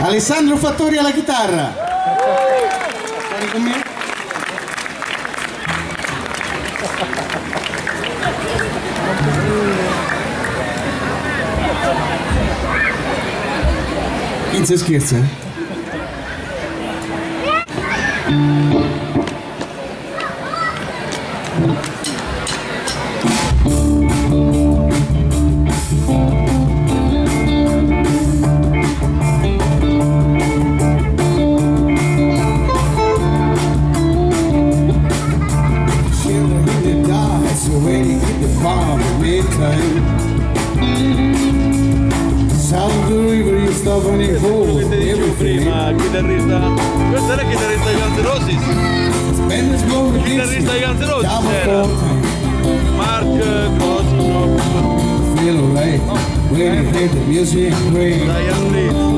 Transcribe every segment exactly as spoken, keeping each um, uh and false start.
Alessandro Fattori alla chitarra. Vieni con me. Inizia scherza. Prima, chitarrista, questo era il chitarrista di Guns N' Roses, il chitarrista di Guns N' Roses era Mark Cosmo, Diane Reed.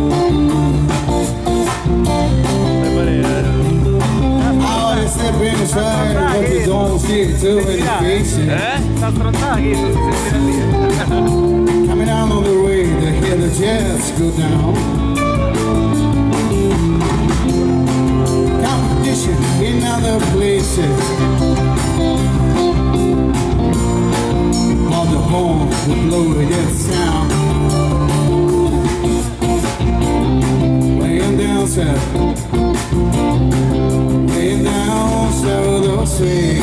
Eh? Sta stronzata che non si sente lì. Coming down on the way to hear the jets go down. Competition in other places. While the horn will blow to get sound. Laying down south. Laying down south they'll swing.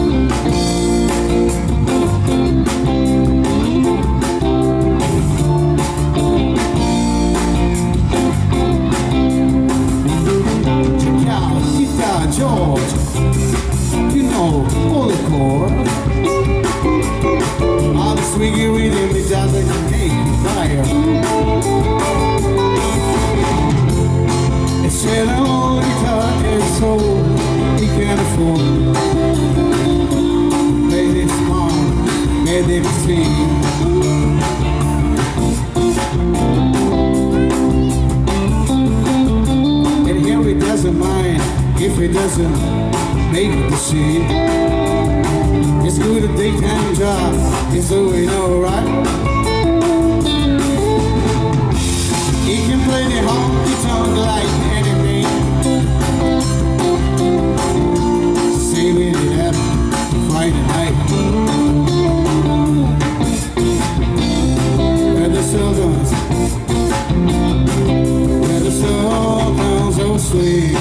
George, you know, all the chord. All the swiggy rhythm, it doesn't make you fire. It's an old guitar and soul he can afford. Made it smart, made it sing. And here he doesn't mind if it doesn't make the scene. It's good at daytime job, it's doing alright. He can play the honky tonk like anything, saving it up Friday night. Where the sun goes, where the sun goes, oh sweet.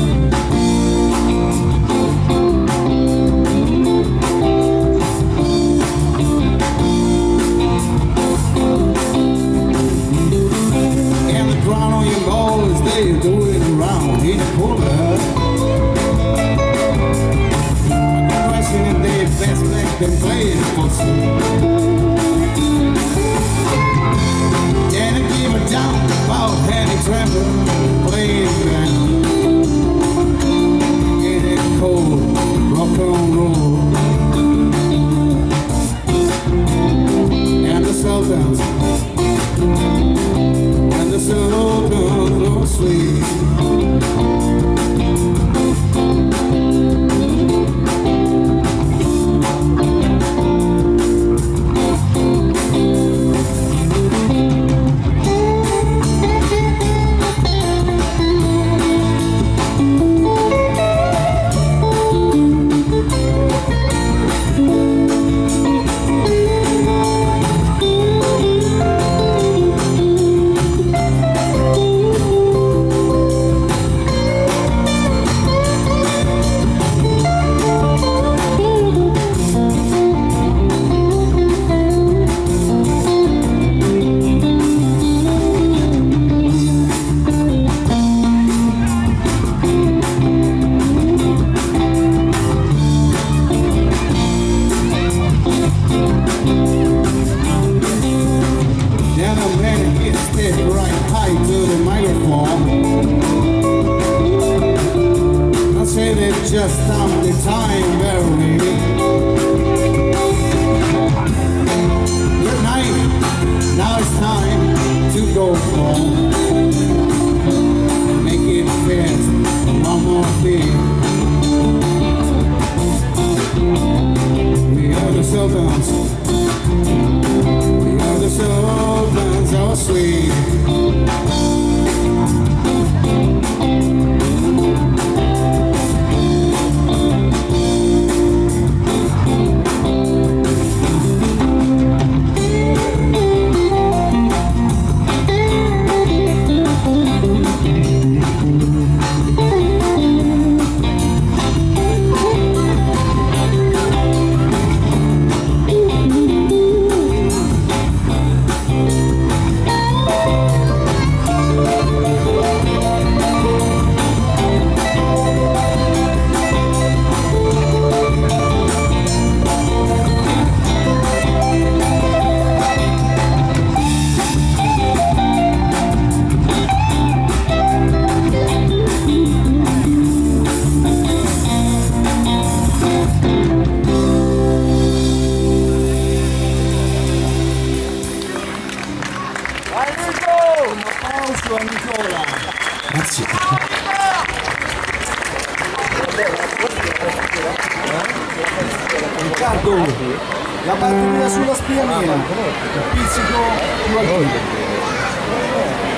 Do it around in the corner. I'm questioning their best make them play it for and I give a down about Henny Trevor playing band. Get it cold, rock and roll. And the Sultans, and the Sultans don't sleep. Just on the time, baby. Good night, now it's time to go home. Make it fast, one more thing. We are the Sultans, we are the Sultans, oh sweet. applauso a Nicola. Grazie. Riccardo, la batteria sulla spia mia, il pizzico più alto.